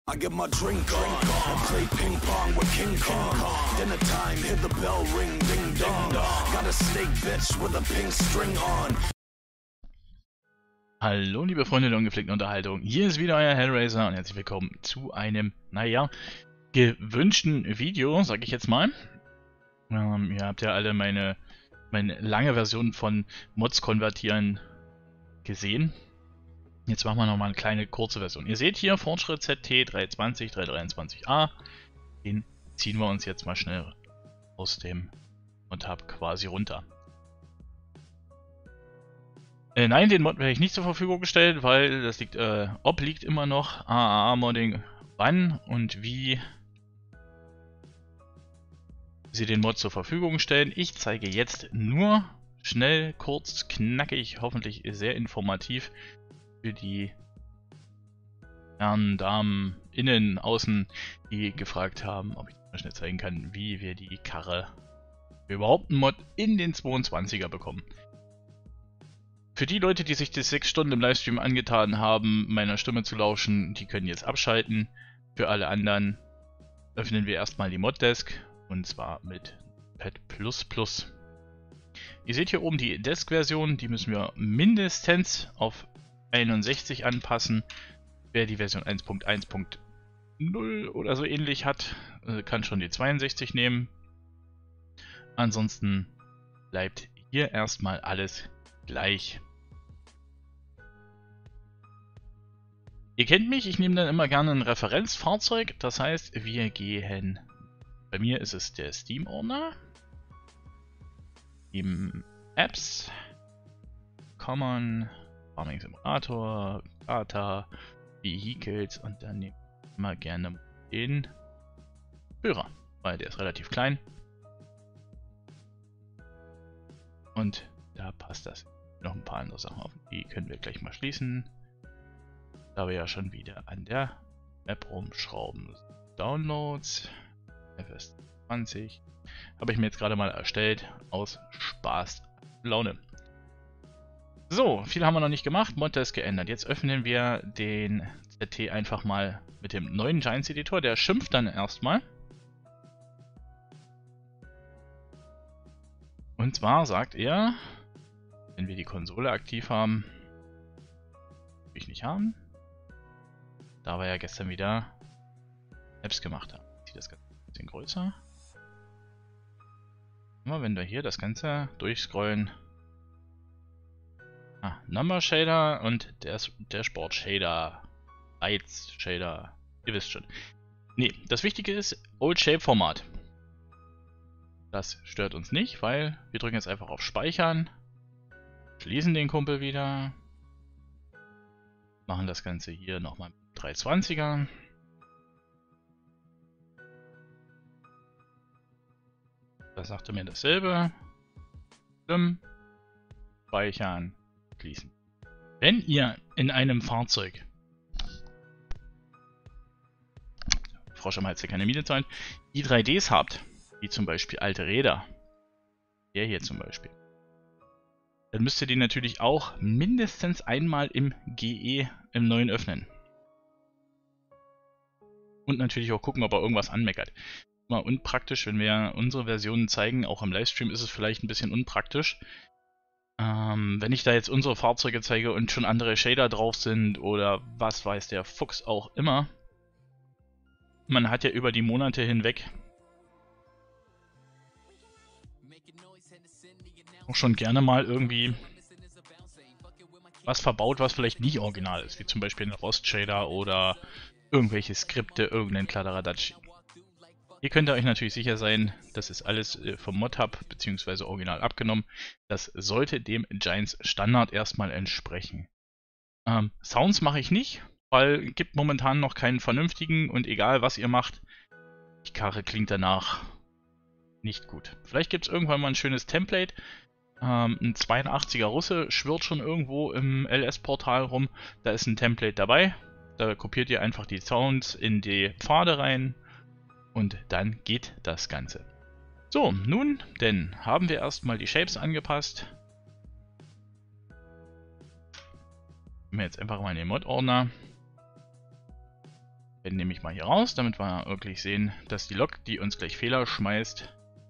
I get my drink on and play ping pong with King Kong. Dinner time, hear the bell ring, ding dong. Got a snake bitch with a pink string on. Hallo liebe Freunde der ungepflegten Unterhaltung, hier ist wieder euer Hellraiser und herzlich willkommen zu einem, naja, gewünschten Video, sag ich jetzt mal. Ihr habt ja alle meine lange Version von Mods konvertieren gesehen. Jetzt machen wir nochmal eine kleine kurze Version. Ihr seht hier Fortschritt ZT 320, 323a. Den ziehen wir uns jetzt mal schnell aus dem Mod-Hub quasi runter. Nein, den Mod werde ich nicht zur Verfügung gestellt, weil das liegt, obliegt immer noch AAA-Modding, wann und wie sie den Mod zur Verfügung stellen. Ich zeige jetzt nur schnell, kurz, knackig, hoffentlich sehr informativ für die Herren, Damen, Innen, Außen, die gefragt haben, ob ich mal schnell zeigen kann, wie wir die Karre für überhaupt einen Mod in den 22er bekommen. Für die Leute, die sich das 6 Stunden im Livestream angetan haben, meiner Stimme zu lauschen, die können jetzt abschalten. Für alle anderen öffnen wir erstmal die Moddesk und zwar mit Pad++. Ihr seht hier oben die Desk-Version, die müssen wir mindestens auf 61 anpassen. Wer die Version 1.1.0 oder so ähnlich hat, kann schon die 62 nehmen. Ansonsten bleibt hier erstmal alles gleich. Ihr kennt mich, ich nehme dann immer gerne ein Referenzfahrzeug, das heißt, wir gehen, bei mir ist es der Steam-Ordner, Steam Apps, Common, Farming Simulator, Data, Vehicles und dann nehmen wir immer gerne den Führer, weil der ist relativ klein und da passt das. Noch ein paar andere Sachen auf. Die können wir gleich mal schließen. Da wir ja schon wieder an der Map rumschrauben. Downloads. FS20. Habe ich mir jetzt gerade mal erstellt. Aus Spaß. Laune. So, viel haben wir noch nicht gemacht. Moddesk geändert. Jetzt öffnen wir den ZT einfach mal mit dem neuen Giants Editor. Der schimpft dann erstmal. Und zwar sagt er, wenn wir die Konsole aktiv haben, will ich nicht haben, da wir ja gestern wieder Apps gemacht haben. Ich ziehe das Ganze ein bisschen größer. Immer wenn wir hier das Ganze durchscrollen. Number Shader und der Sport Shader, Lights Shader, ihr wisst schon. Nee, das Wichtige ist Old Shape Format. Das stört uns nicht, weil wir drücken jetzt einfach auf Speichern. Schließen den Kumpel wieder. Machen das Ganze hier nochmal mit 320er. Da sagte mir dasselbe. Speichern. Schließen. Wenn ihr in einem Fahrzeug, Frosch am Hals, der keine Miete zahlt, die 3Ds habt, wie zum Beispiel alte Räder, der hier zum Beispiel, dann müsst ihr den natürlich auch mindestens einmal im GE im neuen öffnen. Und natürlich auch gucken, ob er irgendwas anmeckert. Mal unpraktisch, wenn wir unsere Versionen zeigen, auch im Livestream ist es vielleicht ein bisschen unpraktisch. Wenn ich da jetzt unsere Fahrzeuge zeige und schon andere Shader drauf sind oder was weiß der Fuchs auch immer. Man hat ja über die Monate hinweg auch schon gerne mal irgendwie was verbaut, was vielleicht nicht original ist, wie zum Beispiel ein Rost-Shader oder irgendwelche Skripte, irgendein Kladderadatsch. Hier könnt ihr euch natürlich sicher sein, das ist alles vom Mod-Hub bzw. original abgenommen. Das sollte dem Giants Standard erstmal entsprechen. Sounds mache ich nicht, weil es gibt momentan noch keinen vernünftigen und egal was ihr macht, die Karre klingt danach nicht gut. Vielleicht gibt es irgendwann mal ein schönes Template. Ein 82er Russe schwirrt schon irgendwo im LS-Portal rum. Da ist ein Template dabei. Da kopiert ihr einfach die Sounds in die Pfade rein und dann geht das Ganze. So, nun denn haben wir erstmal die Shapes angepasst. Gehen wir jetzt einfach mal in den Mod-Ordner. Den nehme ich mal hier raus, damit wir wirklich sehen, dass die Lok, die uns gleich Fehler schmeißt,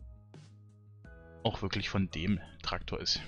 auch wirklich von dem Traktor ist.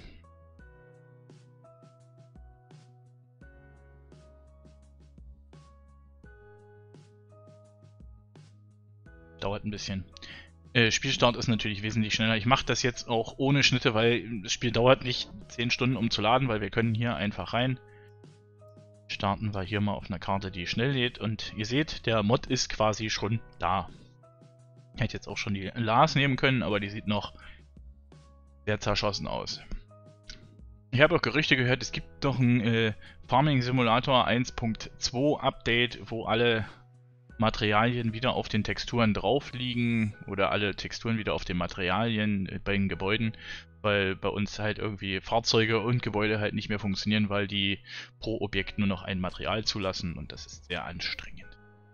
Dauert ein bisschen. Spielstart ist natürlich wesentlich schneller. Ich mache das jetzt auch ohne Schnitte, weil das Spiel dauert nicht 10 Stunden, um zu laden, weil wir können hier einfach rein. Starten wir hier mal auf einer Karte, die schnell lädt. Und ihr seht, der Mod ist quasi schon da. Ich hätte jetzt auch schon die Lars nehmen können, aber die sieht noch sehr zerschossen aus. Ich habe auch Gerüchte gehört, es gibt noch ein Farming Simulator 1.2 Update, wo alle Materialien wieder auf den Texturen drauf liegen oder alle Texturen wieder auf den Materialien bei den Gebäuden, weil bei uns halt irgendwie Fahrzeuge und Gebäude halt nicht mehr funktionieren, weil die pro Objekt nur noch ein Material zulassen und das ist sehr anstrengend.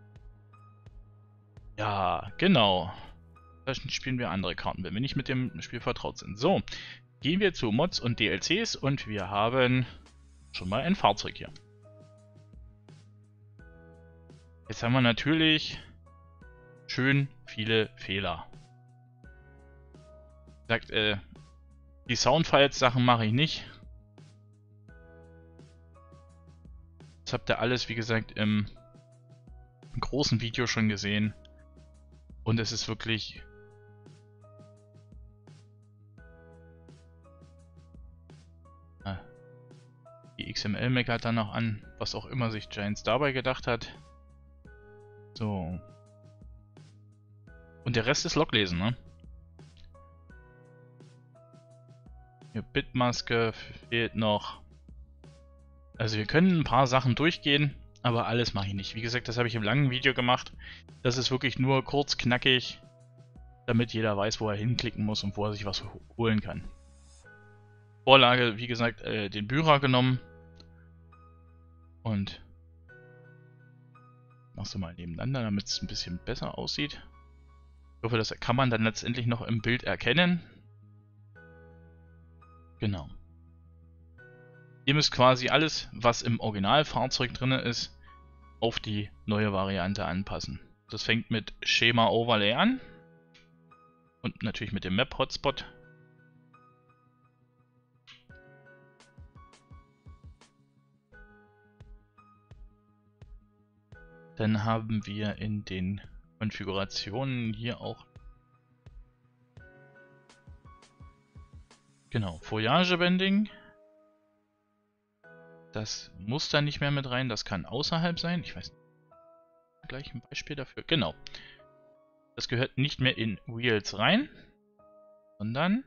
Ja, genau. Da spielen wir andere Karten, wenn wir nicht mit dem Spiel vertraut sind. So, gehen wir zu Mods und DLCs und wir haben schon mal ein Fahrzeug hier. Jetzt haben wir natürlich schön viele Fehler. Sagt, die Soundfiles-Sachen mache ich nicht. Das habt ihr alles, wie gesagt, im großen Video schon gesehen. Und es ist wirklich... Die XML meckert dann noch an, was auch immer sich Giants dabei gedacht hat. So. Und der Rest ist Loglesen, ne? Hier Bitmaske fehlt noch. Also wir können ein paar Sachen durchgehen, aber alles mache ich nicht. Wie gesagt, das habe ich im langen Video gemacht. Das ist wirklich nur kurz, knackig, damit jeder weiß, wo er hinklicken muss und wo er sich was holen kann. Vorlage, wie gesagt, den Bührer genommen. Und machst du mal nebeneinander, damit es ein bisschen besser aussieht. Ich hoffe, das kann man dann letztendlich noch im Bild erkennen. Genau. Ihr müsst quasi alles, was im Originalfahrzeug drin ist, auf die neue Variante anpassen. Das fängt mit Schema Overlay an. Und natürlich mit dem Map Hotspot. Dann haben wir in den Konfigurationen hier auch genau Foliage Bending. Das muss da nicht mehr mit rein, das kann außerhalb sein. Ich weiß nicht, gleich ein Beispiel dafür. Genau. Das gehört nicht mehr in Wheels rein, sondern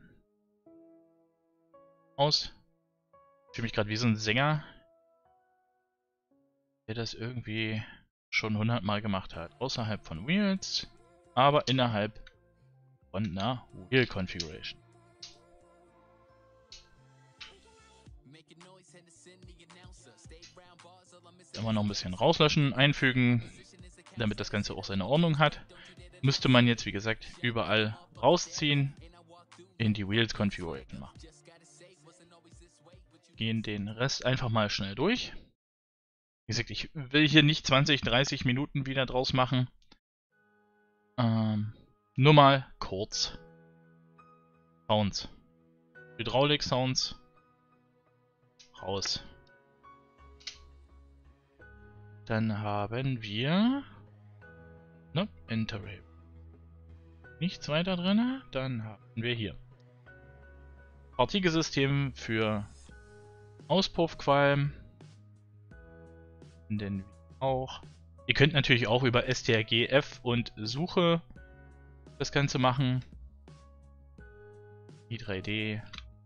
aus. Ich fühle mich gerade wie so ein Sänger, der das irgendwie schon 100 Mal gemacht hat. Außerhalb von Wheels, aber innerhalb von einer Wheel Configuration. Immer noch ein bisschen rauslöschen, einfügen, damit das Ganze auch seine Ordnung hat. Müsste man jetzt, wie gesagt, überall rausziehen, in die Wheels Configuration machen. Gehen den Rest einfach mal schnell durch. Wie gesagt, ich will hier nicht 20, 30 Minuten wieder draus machen. Nur mal kurz. Sounds. Hydraulik Sounds. Raus. Dann haben wir Interrail. Nichts weiter drin. Dann haben wir hier Partikelsystem für Auspuffqualm. Denn auch. Ihr könnt natürlich auch über strgf und Suche das Ganze machen. Die 3D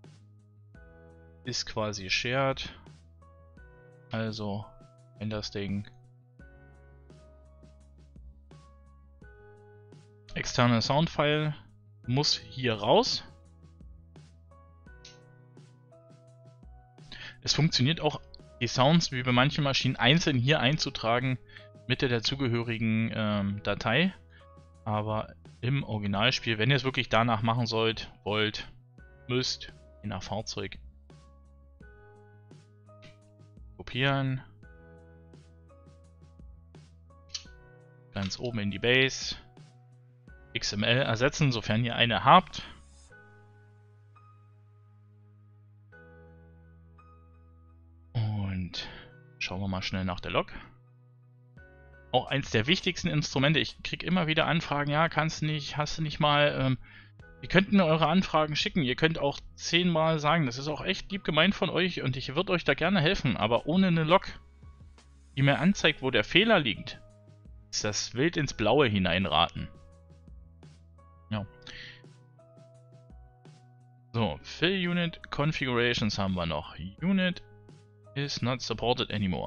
ist quasi shared. Also, wenn das Ding externe Soundfile muss hier raus. Es funktioniert auch, die Sounds wie bei manchen Maschinen einzeln hier einzutragen mit der dazugehörigen Datei. Aber im Originalspiel, wenn ihr es wirklich danach machen wollt, müsst, je nach Fahrzeug, kopieren. Ganz oben in die Base. XML ersetzen, sofern ihr eine habt. Und schauen wir mal schnell nach der Log. Auch eins der wichtigsten Instrumente. Ich kriege immer wieder Anfragen, ja, kannst du nicht, hast du nicht mal. Ihr könnt mir eure Anfragen schicken. Ihr könnt auch 10-mal sagen, das ist auch echt lieb gemeint von euch und ich würde euch da gerne helfen. Aber ohne eine Log, die mir anzeigt, wo der Fehler liegt, ist das wild ins Blaue hineinraten. Ja. So, Fill Unit Configurations haben wir noch. Unit is not supported anymore.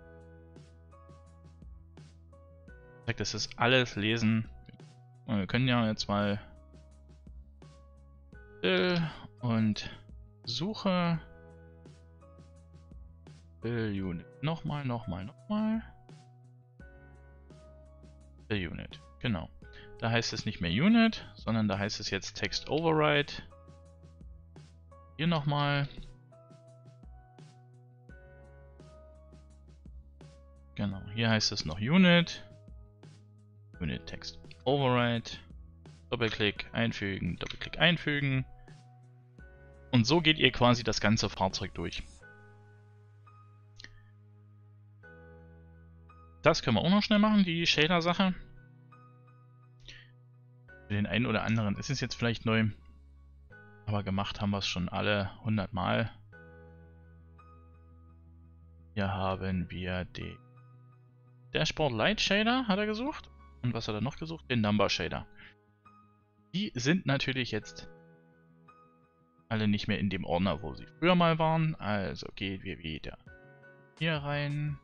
Das ist alles lesen. Wir können ja jetzt mal und Suche Fill Unit. Nochmal. Fill Unit, genau. Da heißt es nicht mehr Unit, sondern da heißt es jetzt Text Override. Hier nochmal. Genau, hier heißt es noch Unit. Unit Text Override. Doppelklick einfügen, Doppelklick einfügen. Und so geht ihr quasi das ganze Fahrzeug durch. Das können wir auch noch schnell machen, die Shader-Sache. Für den einen oder anderen ist es jetzt vielleicht neu. Aber gemacht haben wir es schon alle 100 Mal. Hier haben wir den Dashboard Light Shader, hat er gesucht. Und was hat er noch gesucht? Den Number Shader. Die sind natürlich jetzt alle nicht mehr in dem Ordner, wo sie früher mal waren. Also gehen wir wieder hier rein.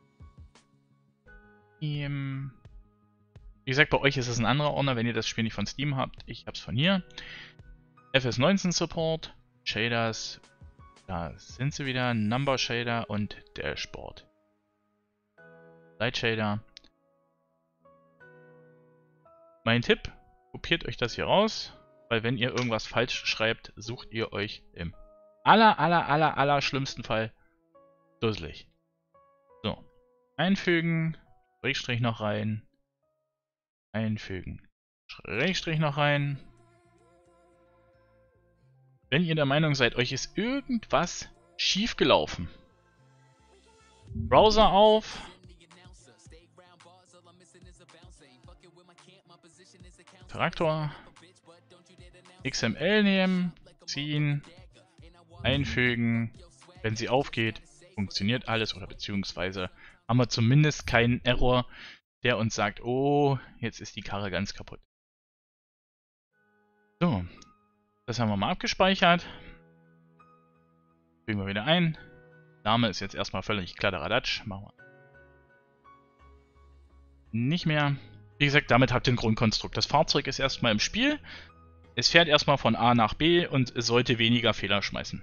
Wie gesagt, bei euch ist es ein anderer Ordner, wenn ihr das Spiel nicht von Steam habt. Ich habe es von hier. FS19 Support, Shaders, da sind sie wieder, Number Shader und Dashboard. Light Shader. Mein Tipp, kopiert euch das hier raus, weil wenn ihr irgendwas falsch schreibt, sucht ihr euch im aller schlimmsten Fall dusselig. So, einfügen, Schrägstrich noch rein, einfügen, Schrägstrich noch rein. Wenn ihr der Meinung seid, euch ist irgendwas schief gelaufen, Browser auf, Traktor, XML nehmen, ziehen, einfügen. Wenn sie aufgeht, funktioniert alles oder beziehungsweise haben wir zumindest keinen Error, der uns sagt, oh, jetzt ist die Karre ganz kaputt. So, das haben wir mal abgespeichert. Fügen wir wieder ein. Name ist jetzt erstmal völlig Kladderadatsch. Machen wir nicht mehr. Wie gesagt, damit habt ihr ein Grundkonstrukt. Das Fahrzeug ist erstmal im Spiel. Es fährt erstmal von A nach B und es sollte weniger Fehler schmeißen.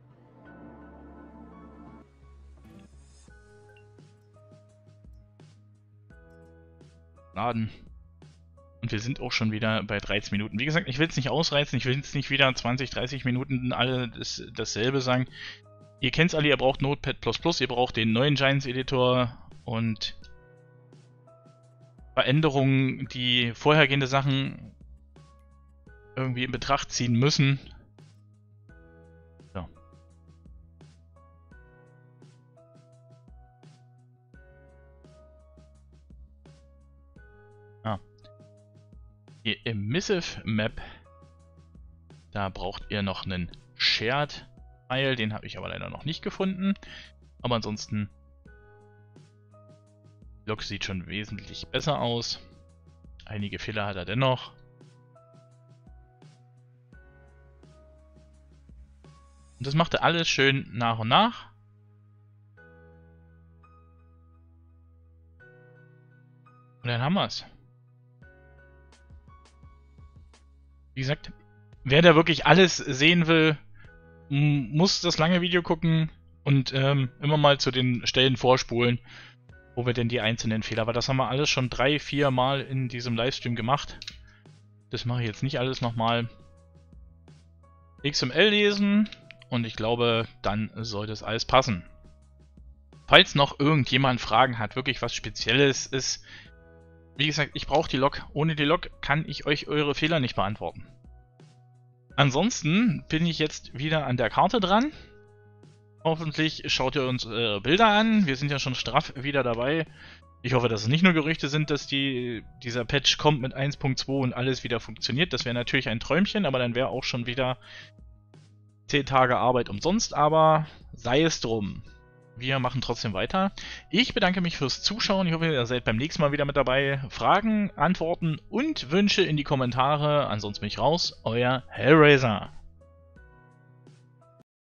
Laden. Und wir sind auch schon wieder bei 13 Minuten. Wie gesagt, ich will es nicht ausreizen. Ich will jetzt nicht wieder 20, 30 Minuten alle dasselbe sagen. Ihr kennt es alle, ihr braucht Notepad++, ihr braucht den neuen Giants Editor und Veränderungen, die vorhergehende Sachen irgendwie in Betracht ziehen müssen. So. Die Emissive Map, da braucht ihr noch einen Shared-File, den habe ich aber leider noch nicht gefunden. Aber ansonsten, die Log sieht schon wesentlich besser aus. Einige Fehler hat er dennoch. Und das macht er alles schön nach und nach. Und dann haben wir es. Wie gesagt, wer da wirklich alles sehen will, muss das lange Video gucken und immer mal zu den Stellen vorspulen, wo wir denn die einzelnen Fehler, weil das haben wir alles schon 3, 4 Mal in diesem Livestream gemacht. Das mache ich jetzt nicht alles nochmal. XML lesen und ich glaube, dann sollte es alles passen. Falls noch irgendjemand Fragen hat, wirklich was Spezielles ist, Wie gesagt, ich brauche die Lok. Ohne die Lok kann ich euch eure Fehler nicht beantworten. Ansonsten bin ich jetzt wieder an der Karte dran. Hoffentlich schaut ihr uns Bilder an. Wir sind ja schon straff wieder dabei. Ich hoffe, dass es nicht nur Gerüchte sind, dass dieser Patch kommt mit 1.2 und alles wieder funktioniert. Das wäre natürlich ein Träumchen, aber dann wäre auch schon wieder 10 Tage Arbeit umsonst. Aber sei es drum. Wir machen trotzdem weiter. Ich bedanke mich fürs Zuschauen. Ich hoffe, ihr seid beim nächsten Mal wieder mit dabei. Fragen, Antworten und Wünsche in die Kommentare. Ansonsten bin ich raus. Euer Hellraiser.